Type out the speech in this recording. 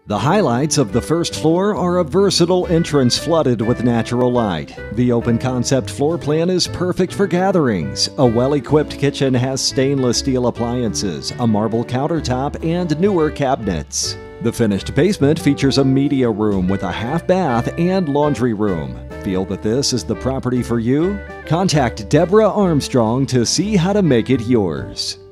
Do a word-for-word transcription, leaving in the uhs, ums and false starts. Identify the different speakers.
Speaker 1: The highlights of the first floor are a versatile entrance flooded with natural light. The open concept floor plan is perfect for gatherings. A well-equipped kitchen has stainless steel appliances, a marble countertop, and newer cabinets. The finished basement features a media room with a half bath and laundry room. Feel that this is the property for you? Contact Deborah Armstrong to see how to make it yours.